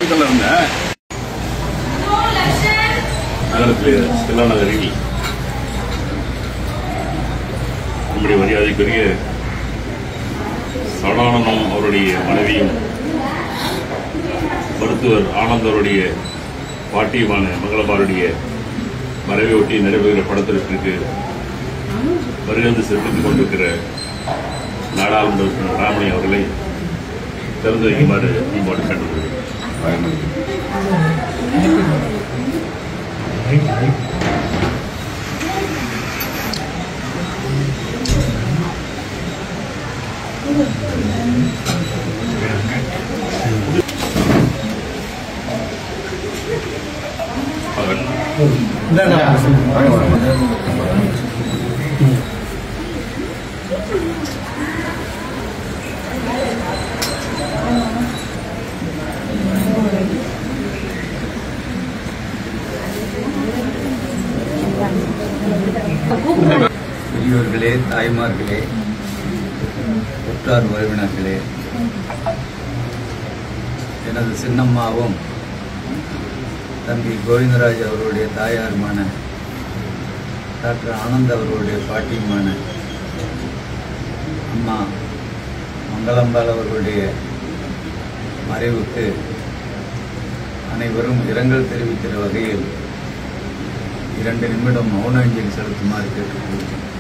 பக்கத்தில் இருந்த நகரத்தில் ஸ்டெல்லா நகரில் நம்முடைய மரியாதைக்குரிய சடானனம் அவருடைய மனைவியும் மருத்துவர் ஆனந்த் அவருடைய பாட்டியுமான மங்களம்மாளுடைய மறைவையொட்டி நடைபெறுகிற படத்திற்கு வருகை சிறப்பித்துக் கொண்டிருக்கிற நாடாளுமன்ற உறுப்பினர் ராமணி அவர்களை திறந்து வைக்குமாறு அன்போடு கேட்டுக்கொள்கிறேன். பெரியோர்களே, தாய்மார்களே, உற்றார் உறவினர்களே, எனது சின்னம்மாவும் தம்பி கோவிந்தராஜ் அவருடைய தாயாருமான டாக்டர் ஆனந்த் அவர்களுடைய பாட்டியுமான அம்மா மங்களம்பாள் அவர்களுடைய மறைவுக்கு அனைவரும் இரங்கல் தெரிவிக்கிற வகையில் 2 நிமிடம் மௌன அஞ்சலி செலுத்துமாறு கேட்டுக்கொள்கிறேன்.